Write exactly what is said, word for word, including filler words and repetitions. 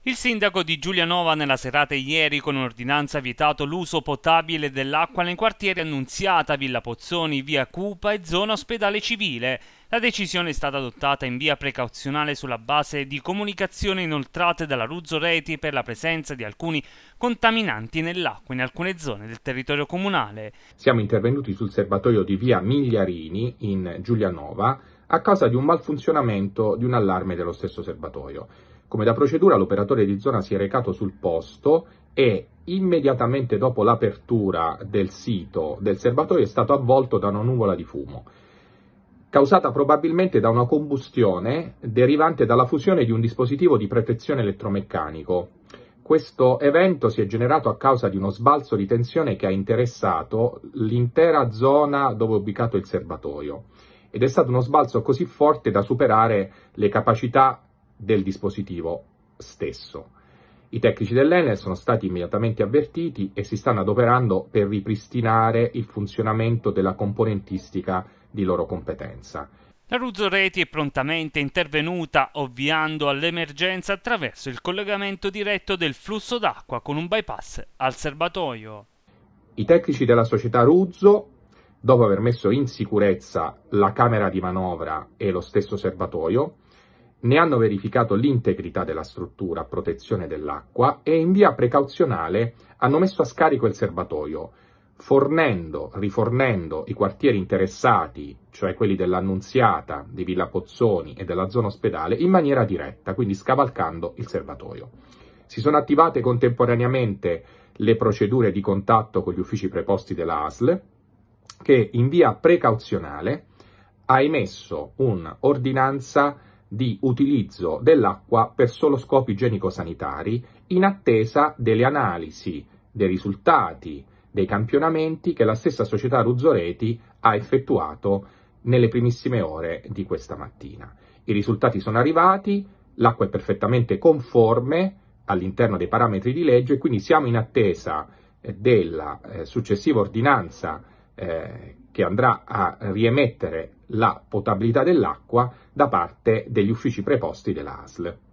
Il sindaco di Giulianova nella serata di ieri con un'ordinanza ha vietato l'uso potabile dell'acqua nei quartieri Annunziata, Villa Pozzoni, Via Cupa e zona Ospedale Civile. La decisione è stata adottata in via precauzionale sulla base di comunicazioni inoltrate dalla Ruzzo Reti per la presenza di alcuni contaminanti nell'acqua in alcune zone del territorio comunale. Siamo intervenuti sul serbatoio di via Migliarini in Giulianova a causa di un malfunzionamento di un allarme dello stesso serbatoio. Come da procedura, l'operatore di zona si è recato sul posto e immediatamente dopo l'apertura del sito del serbatoio è stato avvolto da una nuvola di fumo, causata probabilmente da una combustione derivante dalla fusione di un dispositivo di protezione elettromeccanico. Questo evento si è generato a causa di uno sbalzo di tensione che ha interessato l'intera zona dove è ubicato il serbatoio ed è stato uno sbalzo così forte da superare le capacità del dispositivo stesso. I tecnici dell'Enel sono stati immediatamente avvertiti e si stanno adoperando per ripristinare il funzionamento della componentistica di loro competenza. La Ruzzo Reti è prontamente intervenuta ovviando all'emergenza attraverso il collegamento diretto del flusso d'acqua con un bypass al serbatoio. I tecnici della società Ruzzo, dopo aver messo in sicurezza la camera di manovra e lo stesso serbatoio, ne hanno verificato l'integrità della struttura a protezione dell'acqua e in via precauzionale hanno messo a scarico il serbatoio, fornendo, rifornendo i quartieri interessati, cioè quelli dell'Annunziata, di Villa Pozzoni e della zona ospedale, in maniera diretta, quindi scavalcando il serbatoio. Si sono attivate contemporaneamente le procedure di contatto con gli uffici preposti della A S L, che in via precauzionale ha emesso un'ordinanza di utilizzo dell'acqua per solo scopi igienico-sanitari in attesa delle analisi, dei risultati, dei campionamenti che la stessa società Ruzzo Reti ha effettuato nelle primissime ore di questa mattina. I risultati sono arrivati, l'acqua è perfettamente conforme all'interno dei parametri di legge e quindi siamo in attesa eh, della eh, successiva ordinanza eh, che andrà a riemettere la potabilità dell'acqua da parte degli uffici preposti della A S L.